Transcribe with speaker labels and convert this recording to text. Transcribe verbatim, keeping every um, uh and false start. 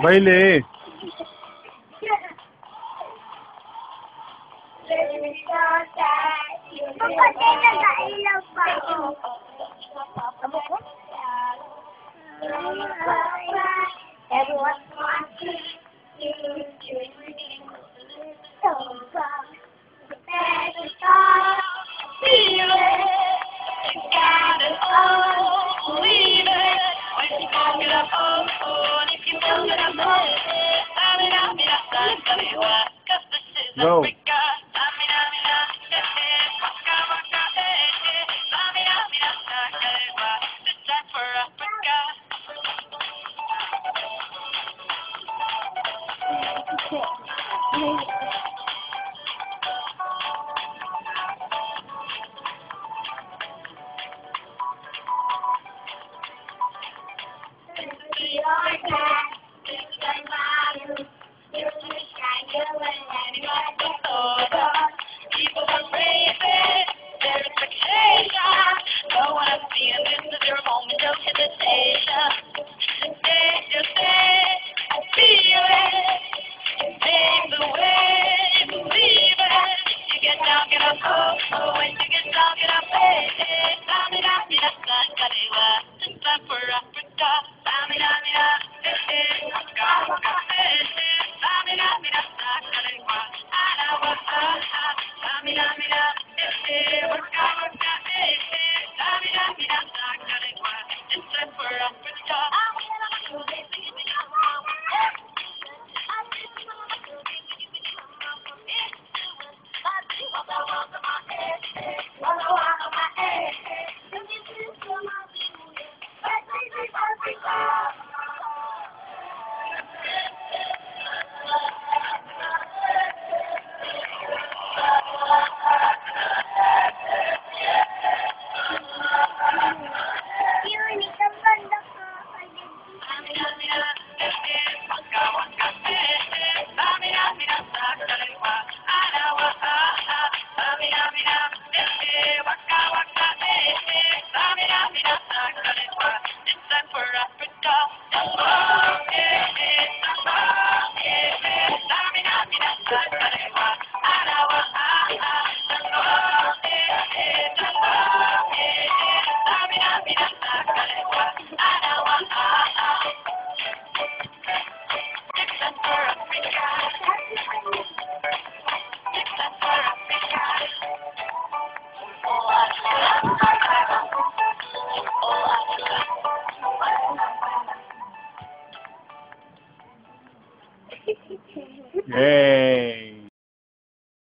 Speaker 1: Baile.
Speaker 2: Kapatid, nag-ailaw pa ako. Amo ko? Everyone wants to you so far. There's a song, feel it. You got it all, believe it. When you talk it up, oh, oh, and if you build it up, oh, I mean, I mean, I tell you what, 'cause this is
Speaker 1: Go.
Speaker 2: Africa. I mean, I mean, I eh, eh, waka, waka, eh, eh. I mean, I mean, I tell you what, this time for Africa. People are crazy, their expectation. No one is seeing this is your moment of hesitation. Say, just say, I feel it. Pave the way, believe it. You get down, get up, oh, oh. When you get down, get up, hey, hey. Samina, mina, sakalewa. This time for Africa. Samina, mina, hey, hey. Waka, waka, hey, hey. Samina, mina, sakalewa. Anawa, ah, ah. Samina, mina, hey, hey. Waka, waka, hey, hey. Samina, mina, sakalewa. This time for Africa.
Speaker 1: Yay.